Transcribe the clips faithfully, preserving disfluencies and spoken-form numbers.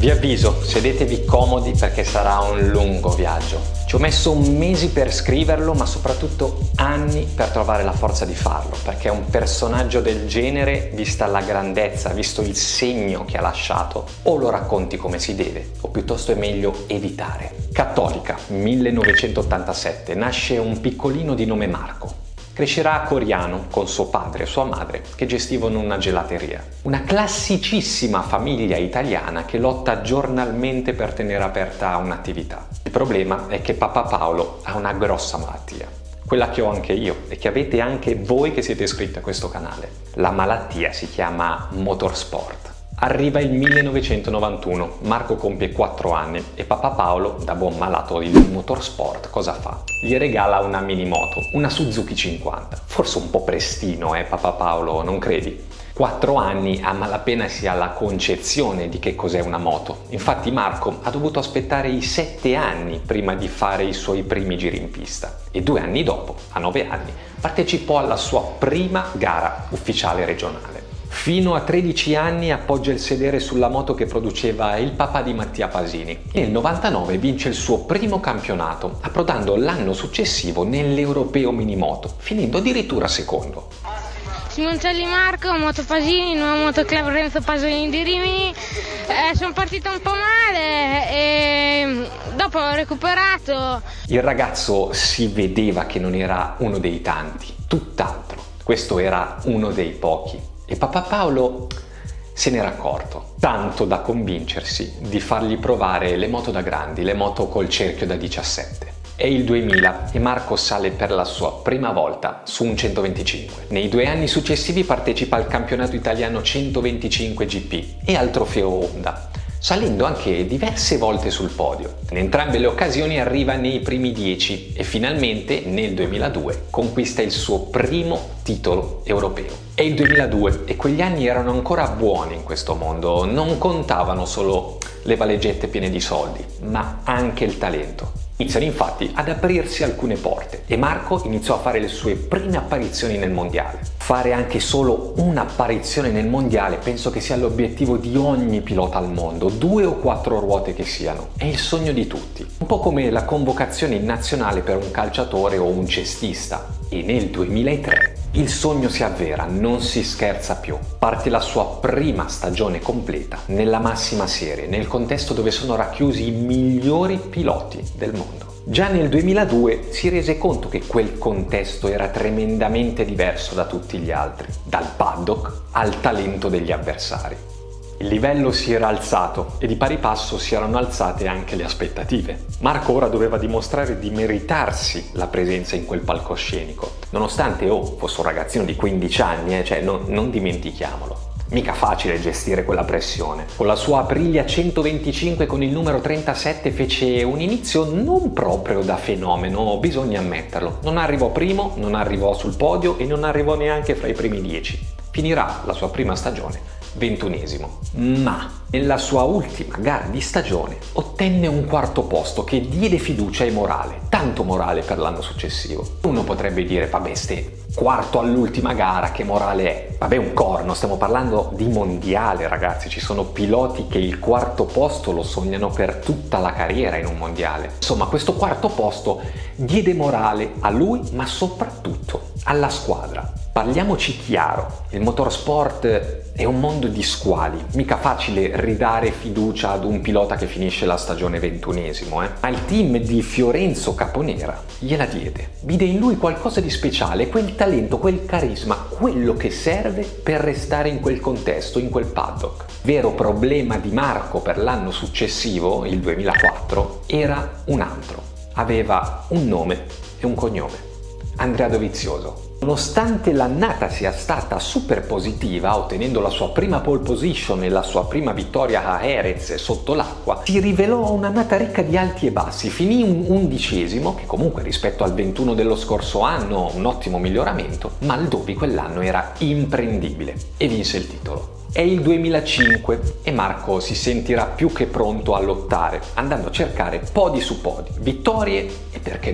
Vi avviso, sedetevi comodi perché sarà un lungo viaggio. Ci ho messo mesi per scriverlo, ma soprattutto anni per trovare la forza di farlo, perché un personaggio del genere, vista la grandezza, visto il segno che ha lasciato, o lo racconti come si deve, o piuttosto è meglio evitare. Cattolica, millenovecentottantasette, nasce un piccolino di nome Marco. Crescerà a Coriano con suo padre e sua madre che gestivano una gelateria. Una classicissima famiglia italiana che lotta giornalmente per tenere aperta un'attività. Il problema è che papà Paolo ha una grossa malattia, quella che ho anche io e che avete anche voi che siete iscritti a questo canale. La malattia si chiama motorsport. Arriva il millenovecentonovantuno, Marco compie quattro anni e papà Paolo, da buon malato di motorsport, cosa fa? Gli regala una minimoto, una Suzuki cinquanta. Forse un po' prestino, eh papà Paolo, non credi? quattro anni a malapena si ha la concezione di che cos'è una moto. Infatti Marco ha dovuto aspettare i sette anni prima di fare i suoi primi giri in pista e due anni dopo, a nove anni, partecipò alla sua prima gara ufficiale regionale. Fino a tredici anni appoggia il sedere sulla moto che produceva il papà di Mattia Pasini. Nel novantanove vince il suo primo campionato, approdando l'anno successivo nell'Europeo Minimoto, finendo addirittura secondo. Simoncelli Marco, Moto Pasini, nuovo motoclub Renzo Pasolini di Rimini. Eh, sono partita un po' male e dopo ho recuperato. Il ragazzo si vedeva che non era uno dei tanti, tutt'altro. Questo era uno dei pochi. E papà Paolo se n'era accorto, tanto da convincersi di fargli provare le moto da grandi, le moto col cerchio da diciassette. È il duemila e Marco sale per la sua prima volta su un centoventicinque. Nei due anni successivi partecipa al campionato italiano centoventicinque G P e al trofeo Honda, salendo anche diverse volte sul podio. In entrambe le occasioni arriva nei primi dieci e finalmente nel duemiladue conquista il suo primo titolo europeo. È il duemiladue e quegli anni erano ancora buoni in questo mondo, non contavano solo le valigette piene di soldi, ma anche il talento. Iniziano infatti ad aprirsi alcune porte e Marco iniziò a fare le sue prime apparizioni nel mondiale. Fare anche solo un'apparizione nel mondiale penso che sia l'obiettivo di ogni pilota al mondo, due o quattro ruote che siano, è il sogno di tutti. Un po' come la convocazione in nazionale per un calciatore o un cestista. E nel duemilatré il sogno si avvera, non si scherza più. Parte la sua prima stagione completa nella massima serie, nel contesto dove sono racchiusi i migliori piloti del mondo. Già nel duemiladue si rese conto che quel contesto era tremendamente diverso da tutti gli altri, dal paddock al talento degli avversari. Il livello si era alzato e di pari passo si erano alzate anche le aspettative. Marco ora doveva dimostrare di meritarsi la presenza in quel palcoscenico, nonostante oh, fosse un ragazzino di quindici anni, eh, cioè non, non dimentichiamolo. Mica facile gestire quella pressione. Con la sua Aprilia centoventicinque con il numero trentasette fece un inizio non proprio da fenomeno, bisogna ammetterlo. Non arrivò primo, non arrivò sul podio e non arrivò neanche fra i primi dieci. Finirà la sua prima stagione ventunesimo, ma nella sua ultima gara di stagione ottenne un quarto posto che diede fiducia e morale, tanto morale per l'anno successivo. Uno potrebbe dire, vabbè ste, quarto all'ultima gara, che morale è? Vabbè un corno, stiamo parlando di mondiale ragazzi, ci sono piloti che il quarto posto lo sognano per tutta la carriera in un mondiale. Insomma, questo quarto posto diede morale a lui, ma soprattutto alla squadra. Parliamoci chiaro, il motorsport è un mondo di squali, mica facile ridare fiducia ad un pilota che finisce la stagione ventunesimo, eh? Ma il team di Fiorenzo Caponera gliela diede, vide in lui qualcosa di speciale, quel talento, quel carisma, quello che serve per restare in quel contesto, in quel paddock. Vero problema di Marco per l'anno successivo, il duemilaquattro, era un altro, aveva un nome e un cognome, Andrea Dovizioso. Nonostante l'annata sia stata super positiva, ottenendo la sua prima pole position e la sua prima vittoria a Jerez sotto l'acqua, si rivelò un'annata ricca di alti e bassi. Finì un undicesimo, che comunque rispetto al ventuno dello scorso anno un ottimo miglioramento, ma il Dovi quell'anno era imprendibile e vinse il titolo. È il duemilacinque e Marco si sentirà più che pronto a lottare, andando a cercare podi su podi, vittorie e perché no,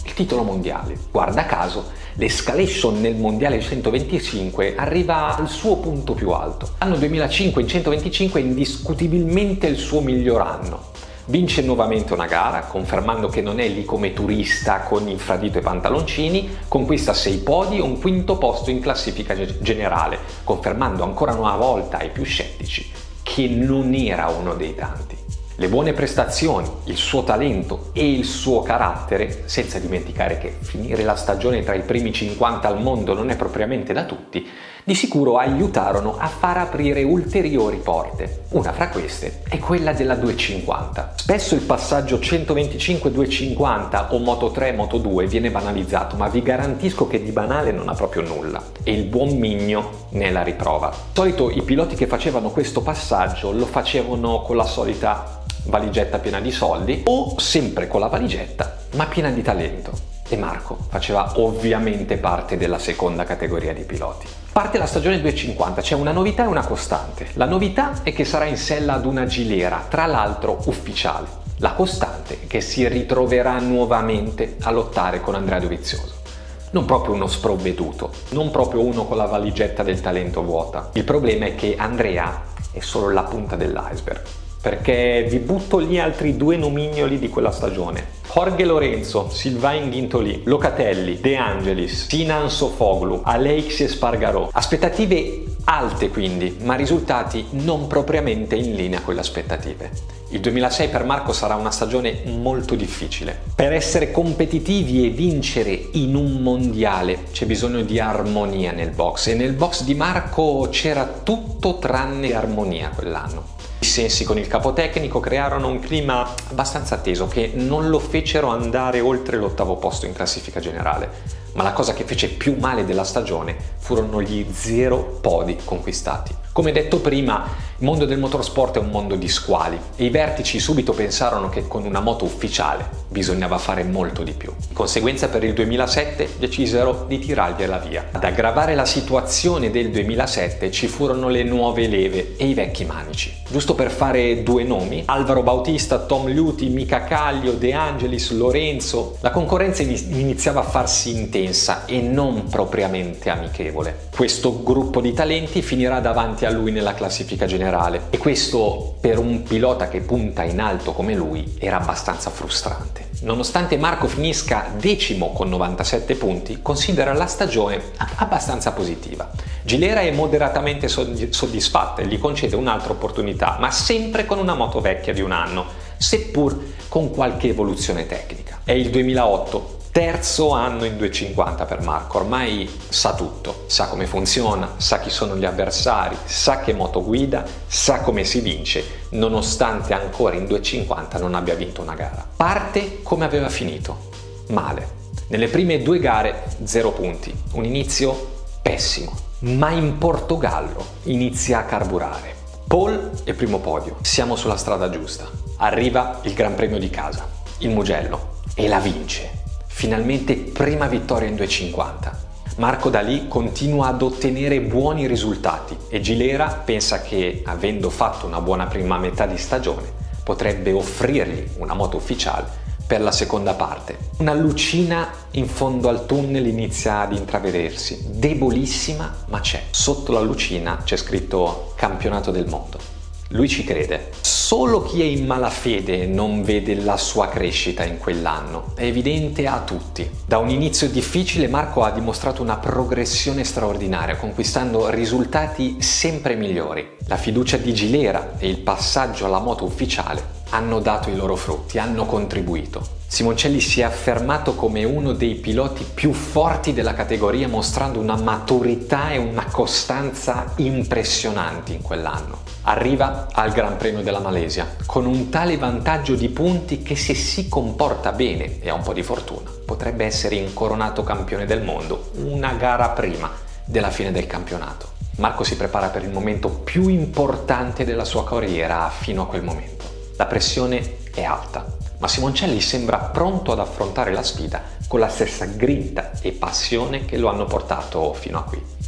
il titolo mondiale. Guarda caso, l'escalation nel mondiale centoventicinque arriva al suo punto più alto. L'anno duemilacinque in centoventicinque è indiscutibilmente il suo miglior anno. Vince nuovamente una gara, confermando che non è lì come turista con infradito e pantaloncini, conquista sei podi e un quinto posto in classifica generale, confermando ancora una volta ai più scettici che non era uno dei tanti. Le buone prestazioni, il suo talento e il suo carattere, senza dimenticare che finire la stagione tra i primi cinquanta al mondo non è propriamente da tutti, di sicuro aiutarono a far aprire ulteriori porte. Una fra queste è quella della duecentocinquanta. Spesso il passaggio centoventicinque duecentocinquanta o Moto tre Moto due viene banalizzato, ma vi garantisco che di banale non ha proprio nulla. E il buon Migno ne è la riprova. Di solito i piloti che facevano questo passaggio lo facevano con la solita valigetta piena di soldi o sempre con la valigetta ma piena di talento, e Marco faceva ovviamente parte della seconda categoria di piloti. Parte la stagione duecentocinquanta, c'è una novità e una costante. La novità è che sarà in sella ad una Gilera, tra l'altro ufficiale. La costante è che si ritroverà nuovamente a lottare con Andrea Dovizioso. Non proprio uno sprovveduto, non proprio uno con la valigetta del talento vuota. Il problema è che Andrea è solo la punta dell'iceberg, perché vi butto lì altri due nomignoli di quella stagione. Jorge Lorenzo, Sylvain Guintoli, Locatelli, De Angelis, Sinan Sofoglu, Aleix Espargaró. Aspettative alte quindi, ma risultati non propriamente in linea con le aspettative. Il duemilasei per Marco sarà una stagione molto difficile. Per essere competitivi e vincere in un mondiale c'è bisogno di armonia nel box, e nel box di Marco c'era tutto tranne armonia quell'anno. I sensi con il capotecnico crearono un clima abbastanza teso che non lo fecero andare oltre l'ottavo posto in classifica generale. Ma la cosa che fece più male della stagione furono gli zero podi conquistati. Come detto prima, il mondo del motorsport è un mondo di squali e i vertici subito pensarono che con una moto ufficiale bisognava fare molto di più. Di conseguenza per il duemilasette decisero di tirargliela via. Ad aggravare la situazione del duemilasette ci furono le nuove leve e i vecchi manici. Giusto per fare due nomi: Alvaro Bautista, Tom Liuti, Mika Kallio, De Angelis, Lorenzo. La concorrenza iniziava a farsi intensa e non propriamente amichevole. Questo gruppo di talenti finirà davanti a lui nella classifica generale, e questo per un pilota che punta in alto come lui era abbastanza frustrante. Nonostante Marco finisca decimo con novantasette punti, considera la stagione abbastanza positiva. Gilera è moderatamente soddisfatta e gli concede un'altra opportunità, ma sempre con una moto vecchia di un anno, seppur con qualche evoluzione tecnica. È il duemilaotto, terzo anno in duecentocinquanta per Marco. Ormai sa tutto, sa come funziona, sa chi sono gli avversari, sa che moto guida, sa come si vince, nonostante ancora in duecentocinquanta non abbia vinto una gara. Parte come aveva finito, male. Nelle prime due gare zero punti, un inizio pessimo, ma in Portogallo inizia a carburare. Pole e primo podio, siamo sulla strada giusta. Arriva il Gran Premio di casa, il Mugello, e la vince. Finalmente prima vittoria in duecentocinquanta. Marco da lì continua ad ottenere buoni risultati e Gilera pensa che, avendo fatto una buona prima metà di stagione, potrebbe offrirgli una moto ufficiale per la seconda parte. Una lucina in fondo al tunnel inizia ad intravedersi, debolissima ma c'è. Sotto la lucina c'è scritto Campionato del Mondo. Lui ci crede. Solo chi è in malafede non vede la sua crescita in quell'anno. È evidente a tutti. Da un inizio difficile Marco ha dimostrato una progressione straordinaria, conquistando risultati sempre migliori. La fiducia di Gilera e il passaggio alla moto ufficiale hanno dato i loro frutti, hanno contribuito. Simoncelli si è affermato come uno dei piloti più forti della categoria, mostrando una maturità e una costanza impressionanti in quell'anno. Arriva al Gran Premio della Malesia con un tale vantaggio di punti che, se si comporta bene e ha un po' di fortuna, potrebbe essere incoronato campione del mondo una gara prima della fine del campionato. Marco si prepara per il momento più importante della sua carriera fino a quel momento. La pressione è alta, ma Simoncelli sembra pronto ad affrontare la sfida con la stessa grinta e passione che lo hanno portato fino a qui.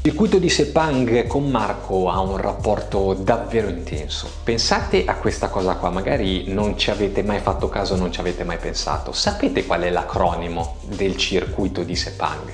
Il circuito di Sepang con Marco ha un rapporto davvero intenso. Pensate a questa cosa qua, magari non ci avete mai fatto caso, non ci avete mai pensato. Sapete qual è l'acronimo del circuito di Sepang?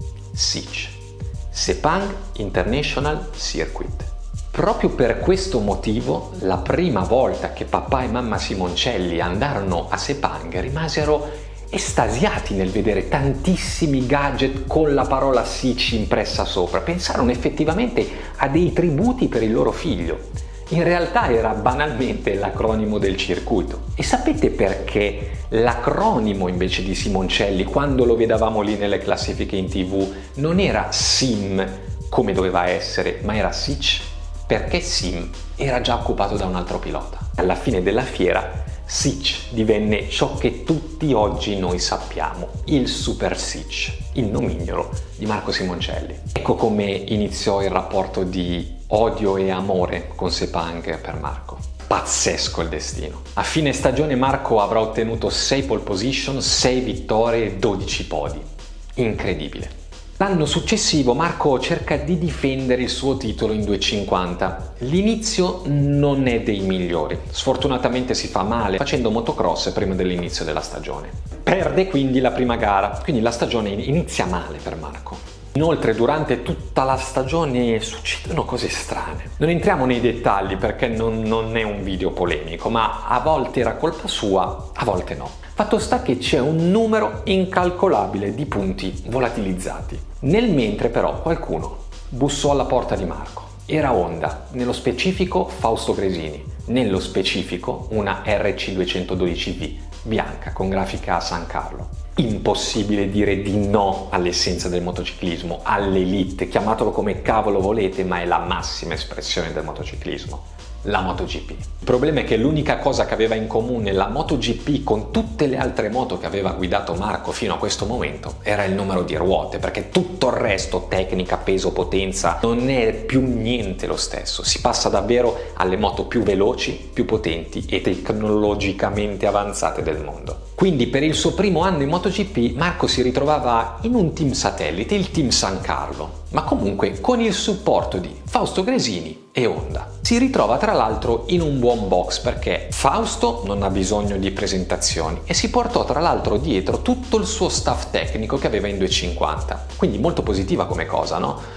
S I C, Sepang International Circuit. Proprio per questo motivo, la prima volta che papà e mamma Simoncelli andarono a Sepang rimasero estasiati nel vedere tantissimi gadget con la parola S I C impressa sopra. Pensarono effettivamente a dei tributi per il loro figlio. In realtà era banalmente l'acronimo del circuito. E sapete perché l'acronimo invece di Simoncelli, quando lo vedavamo lì nelle classifiche in tv, non era SIM come doveva essere, ma era S I C? Perché SIM era già occupato da un altro pilota. Alla fine della fiera S I C divenne ciò che tutti oggi noi sappiamo, il Super S I C, il nomignolo di Marco Simoncelli. Ecco come iniziò il rapporto di odio e amore con Sepang per Marco. Pazzesco il destino. A fine stagione Marco avrà ottenuto sei pole position, sei vittorie e dodici podi. Incredibile. L'anno successivo Marco cerca di difendere il suo titolo in duecentocinquanta. L'inizio non è dei migliori, sfortunatamente si fa male facendo motocross prima dell'inizio della stagione. Perde quindi la prima gara, quindi la stagione inizia male per Marco. Inoltre durante tutta la stagione succedono cose strane. Non entriamo nei dettagli perché non, non è un video polemico, ma a volte era colpa sua, a volte no. Fatto sta che c'è un numero incalcolabile di punti volatilizzati. Nel mentre però qualcuno bussò alla porta di Marco. Era Honda, nello specifico Fausto Gresini, nello specifico una R C duecentododici V bianca con grafica a San Carlo. Impossibile dire di no all'essenza del motociclismo, all'elite, chiamatelo come cavolo volete, ma è la massima espressione del motociclismo. La MotoGP. Il problema è che l'unica cosa che aveva in comune la MotoGP con tutte le altre moto che aveva guidato Marco fino a questo momento era il numero di ruote, perché tutto il resto, tecnica, peso, potenza, non è più niente lo stesso. Si passa davvero alle moto più veloci, più potenti e tecnologicamente avanzate del mondo. Quindi per il suo primo anno in MotoGP Marco si ritrovava in un team satellite, il team San Carlo, ma comunque con il supporto di Fausto Gresini e Honda. Si ritrova tra l'altro in un buon box perché Fausto non ha bisogno di presentazioni e si portò tra l'altro dietro tutto il suo staff tecnico che aveva in duecentocinquanta. Quindi molto positiva come cosa, no?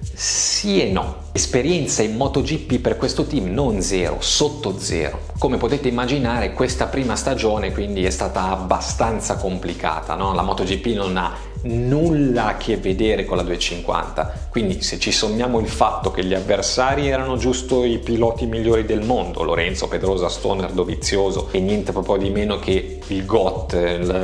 Sì e no. Esperienza in MotoGP per questo team non zero, sotto zero. Come potete immaginare questa prima stagione quindi è stata abbastanza complicata, no? La MotoGP non ha nulla a che vedere con la duecentocinquanta, quindi se ci sommiamo il fatto che gli avversari erano giusto i piloti migliori del mondo, Lorenzo, Pedrosa, Stoner, Dovizioso e niente proprio di meno che il GOAT,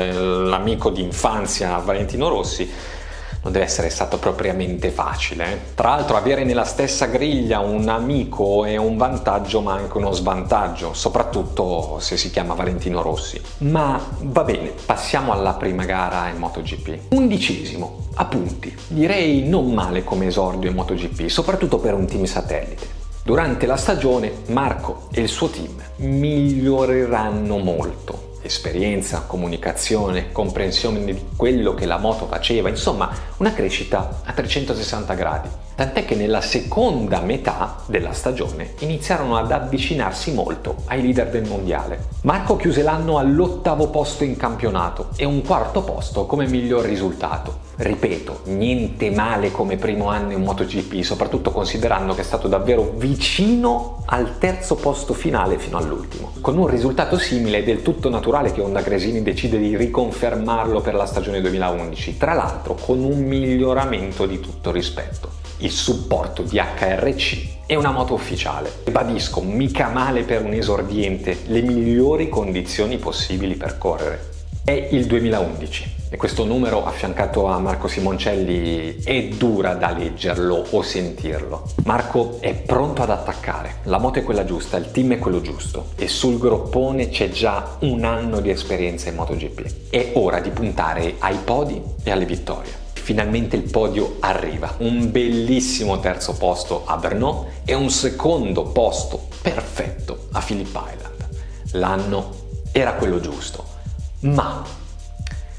l'amico d'infanzia Valentino Rossi, non deve essere stato propriamente facile. Eh? Tra l'altro avere nella stessa griglia un amico è un vantaggio ma anche uno svantaggio, soprattutto se si chiama Valentino Rossi. Ma va bene, passiamo alla prima gara in MotoGP. Undicesimo, a punti. Direi non male come esordio in MotoGP, soprattutto per un team satellite. Durante la stagione Marco e il suo team miglioreranno molto. Esperienza, comunicazione, comprensione di quello che la moto faceva, insomma una crescita a trecentosessanta gradi. Tant'è che nella seconda metà della stagione iniziarono ad avvicinarsi molto ai leader del mondiale. Marco chiuse l'anno all'ottavo posto in campionato e un quarto posto come miglior risultato. Ripeto, niente male come primo anno in MotoGP, soprattutto considerando che è stato davvero vicino al terzo posto finale fino all'ultimo. Con un risultato simile è del tutto naturale che Honda Gresini decide di riconfermarlo per la stagione duemilaundici, tra l'altro con un miglioramento di tutto rispetto. Il supporto di H R C è una moto ufficiale. Ribadisco, mica male per un esordiente, le migliori condizioni possibili per correre. È il duemilaundici e questo numero affiancato a Marco Simoncelli è dura da leggerlo o sentirlo. Marco è pronto ad attaccare, la moto è quella giusta, il team è quello giusto e sul groppone c'è già un anno di esperienza in MotoGP. È ora di puntare ai podi e alle vittorie. Finalmente il podio arriva, un bellissimo terzo posto a Brno e un secondo posto perfetto a Phillip Island. L'anno era quello giusto, ma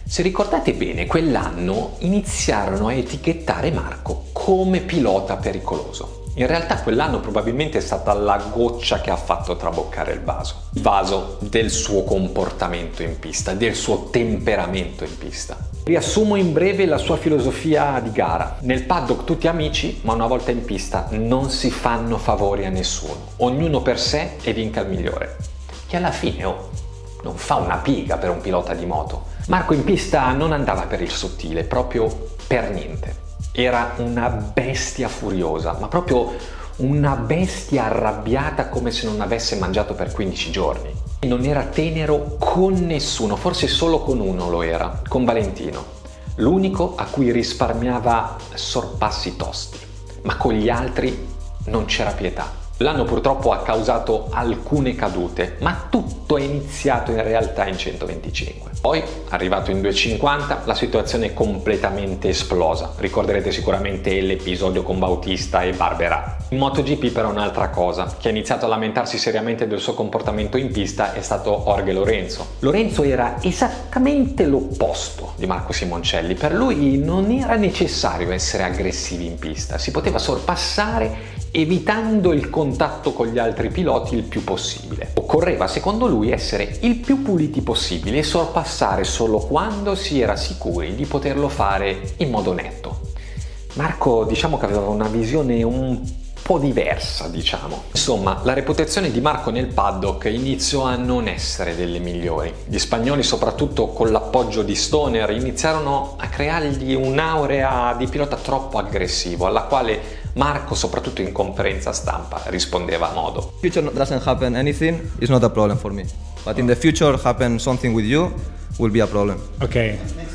Se ricordate bene, quell'anno iniziarono a etichettare Marco come pilota pericoloso. In realtà quell'anno probabilmente è stata la goccia che ha fatto traboccare il vaso. Il vaso del suo comportamento in pista, del suo temperamento in pista. Riassumo in breve la sua filosofia di gara. Nel paddock tutti amici, ma una volta in pista non si fanno favori a nessuno. Ognuno per sé e vinca il migliore. Che alla fine oh, non fa una piga per un pilota di moto. Marco in pista non andava per il sottile, proprio per niente. Era una bestia furiosa, ma proprio una bestia arrabbiata come se non avesse mangiato per quindici giorni. Non era tenero con nessuno, forse solo con uno lo era, con Valentino. L'unico a cui risparmiava sorpassi tosti, ma con gli altri non c'era pietà. L'anno purtroppo ha causato alcune cadute, ma tutto è iniziato in realtà in centoventicinque. Poi, arrivato in duecentocinquanta, la situazione è completamente esplosa. Ricorderete sicuramente l'episodio con Bautista e Barbera. In MotoGP però un'altra cosa, che ha iniziato a lamentarsi seriamente del suo comportamento in pista è stato Jorge Lorenzo. Lorenzo era esattamente l'opposto di Marco Simoncelli. Per lui non era necessario essere aggressivi in pista, si poteva sorpassare evitando il contatto con gli altri piloti il più possibile. Occorreva, secondo lui, essere il più puliti possibile e sorpassare solo quando si era sicuri di poterlo fare in modo netto. Marco, diciamo che aveva una visione un po' diversa, diciamo. Insomma, la reputazione di Marco nel paddock iniziò a non essere delle migliori. Gli spagnoli, soprattutto con l'appoggio di Stoner, iniziarono a creargli un'aurea di pilota troppo aggressivo, alla quale Marco, soprattutto in conferenza stampa, rispondeva a modo. Future doesn't happen anything, it's not a problem for me. But in the future happen something with you, will be a problem. Ok,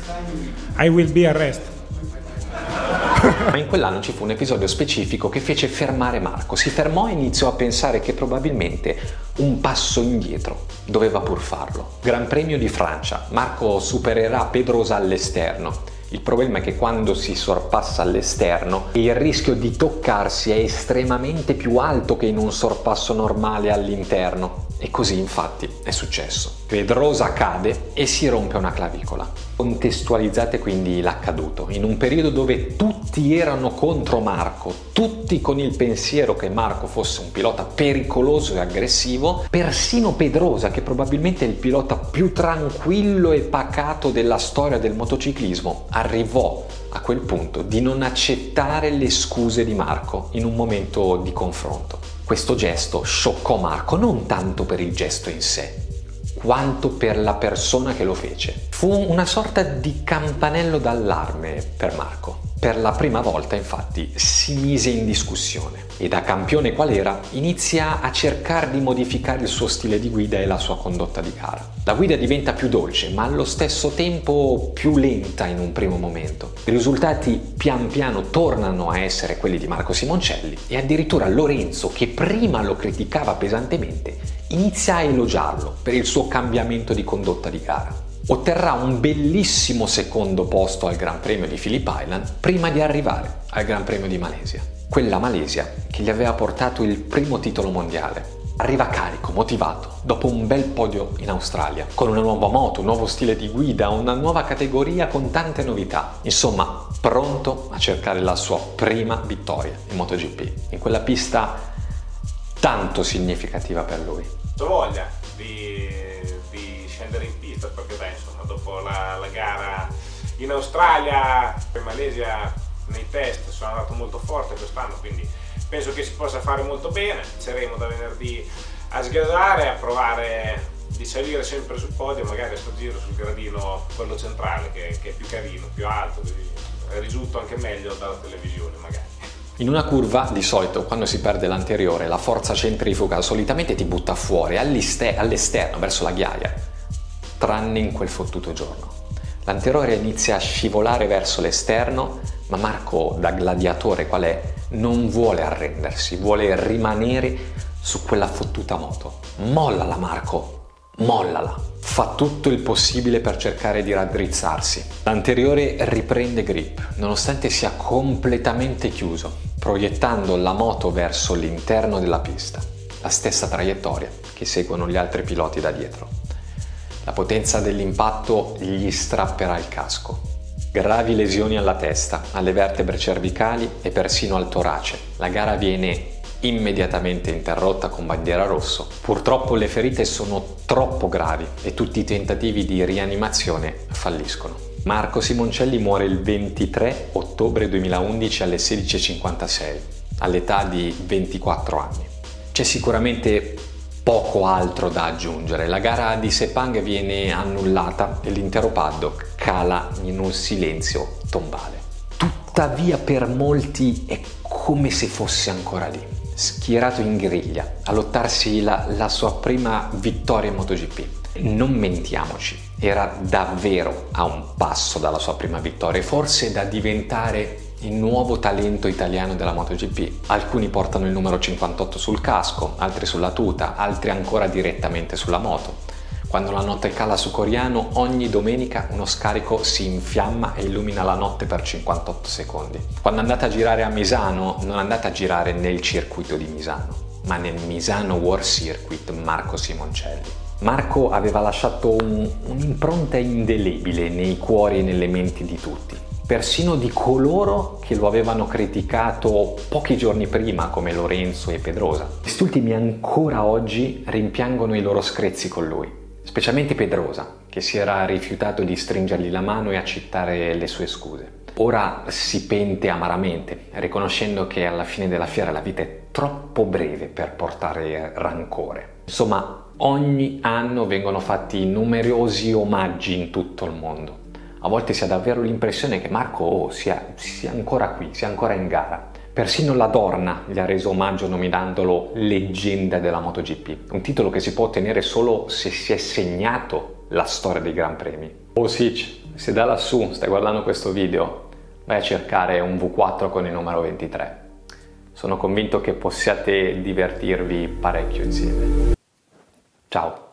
I will be arrested. Ma in quell'anno ci fu un episodio specifico che fece fermare Marco. Si fermò e iniziò a pensare che probabilmente un passo indietro doveva pur farlo. Gran Premio di Francia. Marco supererà Pedrosa all'esterno. Il problema è che quando si sorpassa all'esterno il rischio di toccarsi è estremamente più alto che in un sorpasso normale all'interno. E così infatti è successo. Pedrosa cade e si rompe una clavicola. Contestualizzate quindi l'accaduto. In un periodo dove tutti erano contro Marco, tutti con il pensiero che Marco fosse un pilota pericoloso e aggressivo, persino Pedrosa, che probabilmente è il pilota più tranquillo e pacato della storia del motociclismo, arrivò a quel punto di non accettare le scuse di Marco in un momento di confronto. Questo gesto scioccò Marco non tanto per il gesto in sé, quanto per la persona che lo fece. Fu una sorta di campanello d'allarme per Marco. Per la prima volta, infatti, si mise in discussione e da campione qual era inizia a cercare di modificare il suo stile di guida e la sua condotta di gara. La guida diventa più dolce, ma allo stesso tempo più lenta in un primo momento. I risultati pian piano tornano a essere quelli di Marco Simoncelli e addirittura Lorenzo, che prima lo criticava pesantemente, inizia a elogiarlo per il suo cambiamento di condotta di gara. Otterrà un bellissimo secondo posto al Gran Premio di Phillip Island prima di arrivare al Gran Premio di Malesia. Quella Malesia che gli aveva portato il primo titolo mondiale. Arriva carico, motivato, dopo un bel podio in Australia, con una nuova moto, un nuovo stile di guida, una nuova categoria con tante novità. Insomma, pronto a cercare la sua prima vittoria in MotoGP, in quella pista tanto significativa per lui. Ho voglia di, di scendere in pista perché beh, insomma, dopo la, la gara in Australia, in Malesia, nei test sono andato molto forte quest'anno, quindi penso che si possa fare molto bene. Inizieremo da venerdì a sgradare, a provare di salire sempre sul podio, magari a sto giro sul gradino, quello centrale, che, che è più carino, più alto, così risulto anche meglio dalla televisione magari. In una curva, di solito, quando si perde l'anteriore, la forza centrifuga solitamente ti butta fuori, all'esterno, verso la ghiaia, tranne in quel fottuto giorno. L'anteriore inizia a scivolare verso l'esterno, ma Marco, da gladiatore qual è, non vuole arrendersi, vuole rimanere su quella fottuta moto. Mollala Marco, mollala! Fa tutto il possibile per cercare di raddrizzarsi. L'anteriore riprende grip, nonostante sia completamente chiuso, proiettando la moto verso l'interno della pista, la stessa traiettoria che seguono gli altri piloti da dietro. La potenza dell'impatto gli strapperà il casco. Gravi lesioni alla testa, alle vertebre cervicali e persino al torace. La gara viene immediatamente interrotta con bandiera rosso. Purtroppo le ferite sono troppo gravi e tutti i tentativi di rianimazione falliscono. Marco Simoncelli muore il ventitré ottobre duemilaundici alle sedici e cinquantasei, all'età di ventiquattro anni. C'è sicuramente poco altro da aggiungere. La gara di Sepang viene annullata e l'intero paddock cala in un silenzio tombale. Tuttavia per molti è come se fosse ancora lì, schierato in griglia, a lottarsi la, la sua prima vittoria in MotoGP. Non mentiamoci, era davvero a un passo dalla sua prima vittoria e forse da diventare il nuovo talento italiano della MotoGP. Alcuni portano il numero cinquantotto sul casco, altri sulla tuta, altri ancora direttamente sulla moto. Quando la notte cala su Coriano, ogni domenica uno scarico si infiamma e illumina la notte per cinquantotto secondi. Quando andate a girare a Misano, non andate a girare nel circuito di Misano, ma nel Misano World Circuit Marco Simoncelli. Marco aveva lasciato un, un'impronta indelebile nei cuori e nelle menti di tutti, persino di coloro che lo avevano criticato pochi giorni prima, come Lorenzo e Pedrosa. Quest'ultimi ancora oggi rimpiangono i loro screzi con lui, specialmente Pedrosa, che si era rifiutato di stringergli la mano e accettare le sue scuse. Ora si pente amaramente, riconoscendo che alla fine della fiera la vita è troppo breve per portare rancore. Insomma, ogni anno vengono fatti numerosi omaggi in tutto il mondo. A volte si ha davvero l'impressione che Marco oh, sia, sia ancora qui, sia ancora in gara. Persino la Dorna gli ha reso omaggio nominandolo leggenda della MotoGP, un titolo che si può ottenere solo se si è segnato la storia dei Gran Premi. Oh Sic, se da lassù stai guardando questo video, vai a cercare un V quattro con il numero ventitré. Sono convinto che possiate divertirvi parecchio insieme. Ciao!